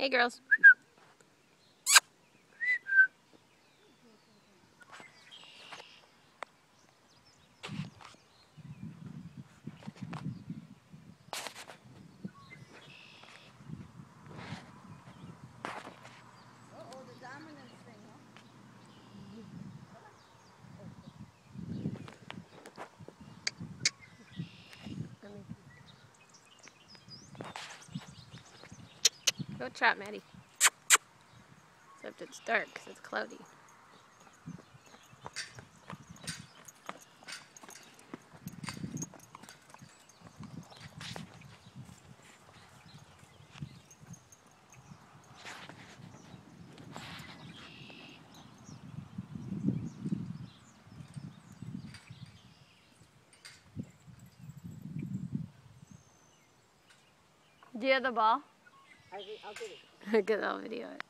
Hey, girls. Uh-oh, the dominance thing, huh? Go trap, Maddie. Except it's dark because it's cloudy. Do you have the ball? I'll get it. Good, I'll video it.